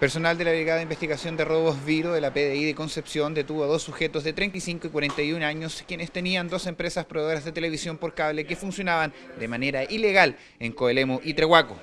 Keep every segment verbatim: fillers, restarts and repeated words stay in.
Personal de la Brigada de Investigación de Robos Viro de la P D I de Concepción detuvo a dos sujetos de treinta y cinco y cuarenta y un años quienes tenían dos empresas proveedoras de televisión por cable que funcionaban de manera ilegal en Coelemu y Trehuaco.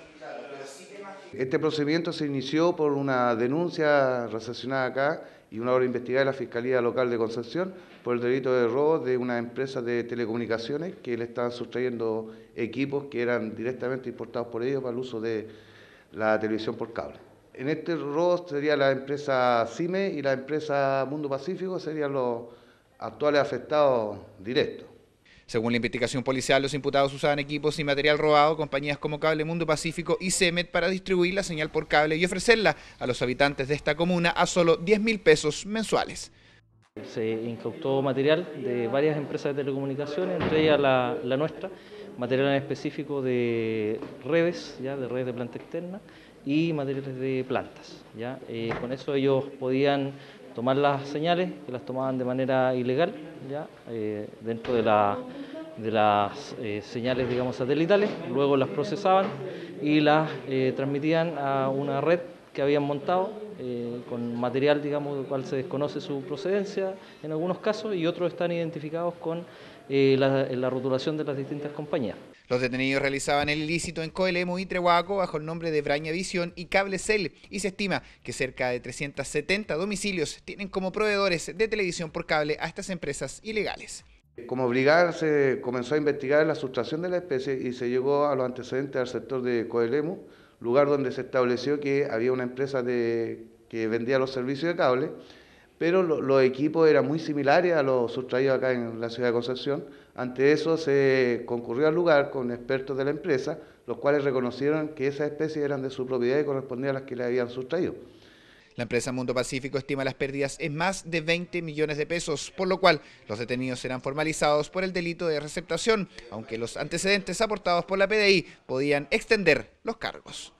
Este procedimiento se inició por una denuncia recepcionada acá y una obra investigada de la Fiscalía Local de Concepción por el delito de robo de una empresa de telecomunicaciones que le estaban sustrayendo equipos que eran directamente importados por ellos para el uso de la televisión por cable. En este robo sería la empresa CIME y la empresa Mundo Pacífico serían los actuales afectados directos. Según la investigación policial, los imputados usaban equipos y material robado, compañías como Cable Mundo Pacífico y CEMET para distribuir la señal por cable y ofrecerla a los habitantes de esta comuna a solo diez mil pesos mensuales. Se incautó material de varias empresas de telecomunicaciones, entre ellas la, la nuestra, material en específico de redes, ya de redes de planta externa y materiales de plantas. Ya. Eh, con eso ellos podían tomar las señales, que las tomaban de manera ilegal, ya, eh, dentro de, la, de las eh, señales, digamos, satelitales, luego las procesaban y las eh, transmitían a una red que habían montado eh, con material, digamos, del cual se desconoce su procedencia en algunos casos y otros están identificados con eh, la, la rotulación de las distintas compañías. Los detenidos realizaban el ilícito en Coelemu y Trehuaco bajo el nombre de Braña Visión y Cablecel y se estima que cerca de trescientos setenta domicilios tienen como proveedores de televisión por cable a estas empresas ilegales. Como brigada se comenzó a investigar la sustracción de la especie y se llegó a los antecedentes al sector de Coelemu, lugar donde se estableció que había una empresa de, que vendía los servicios de cable, pero lo, los equipos eran muy similares a los sustraídos acá en la ciudad de Concepción. Ante eso se concurrió al lugar con expertos de la empresa, los cuales reconocieron que esas especies eran de su propiedad y correspondían a las que le habían sustraído. La empresa Mundo Pacífico estima las pérdidas en más de veinte millones de pesos, por lo cual los detenidos serán formalizados por el delito de receptación, aunque los antecedentes aportados por la P D I podían extender los cargos.